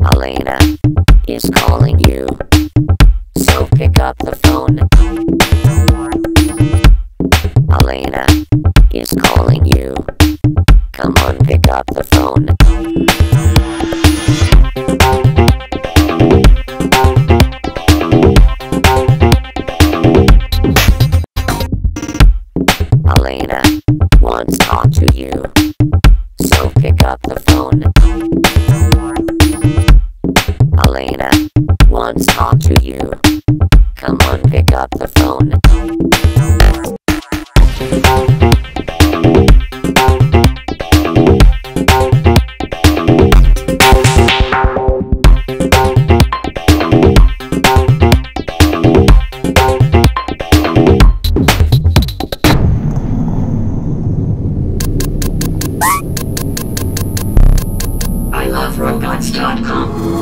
Alaina is calling you, so pick up the phone. Alaina is calling you, come on, pick up the phone. Alaina wants to talk to you, so pick up the phone. Alaina wants to talk to you, come on, pick up the phone. I love robots.com.